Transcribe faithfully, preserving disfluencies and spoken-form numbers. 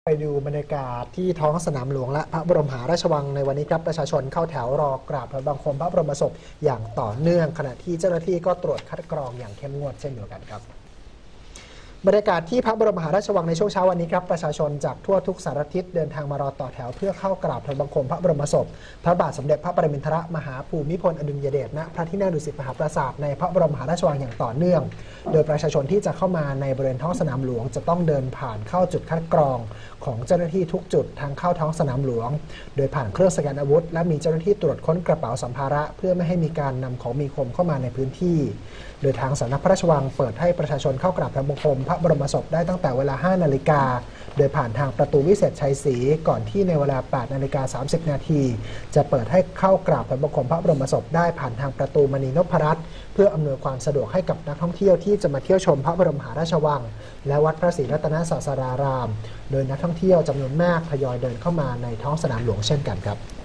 ไปดูบรรยากาศที่ท้องสนามหลวงและพระบรมมหาราชวังในวันนี้ครับประชาชนเข้าแถวรอกราบถวายบังคมพระบรมศพอย่างต่อเนื่องขณะที่เจ้าหน้าที่ก็ตรวจคัดกรองอย่างเข้มงวดเช่นเดียวกันครับบรรยากาศที่พระบรมมหาราชวังในช่วงเช้าวันนี้ครับประชาชนจากทั่วทุกสารทิศเดินทางมารอต่อแถวเพื่อเข้ากราบถวายบังคมพระบรมศพพระบาทสมเด็จพระปรมินทรมหาภูมิพลอดุลยเดชณพระที่นั่งดุสิตมหาปราสาทในพระบรมมหาราชวังอย่างต่อเนื่องโดยประชาชนที่จะเข้ามาในบริเวณท้องสนามหลวงจะต้องเดินผ่านเข้าจุดคัดกรองของเจ้าหน้าที่ทุกจุดทางเข้าท้องสนามหลวงโดยผ่านเครื่องสแกนอาวุธและมีเจ้าหน้าที่ตรวจค้นกระเป๋าสัมภาระเพื่อไม่ให้มีการนำของมีคมเข้ามาในพื้นที่โดยทางสำนักพระราชวังเปิดให้ประชาชนเข้ากราบถวายบังคมพระบรมศพได้ตั้งแต่เวลา ห้านาฬิกาโดยผ่านทางประตูวิเศษชัยศรีก่อนที่ในเวลา แปดนาฬิกาสามสิบนาทีจะเปิดให้เข้ากราบถวายบังคมพระบรมศพได้ผ่านทางประตูมณีนพรัตน์เพื่ออำนวยความสะดวกให้กับนักท่องเที่ยวที่จะมาเที่ยวชมพระบรมมหาราชวังและวัดพระศรีรัตนศาสดารามโดยนักท่องเที่ยวจำนวนมากทยอยเดินเข้ามาในท้องสนามหลวงเช่นกันครับ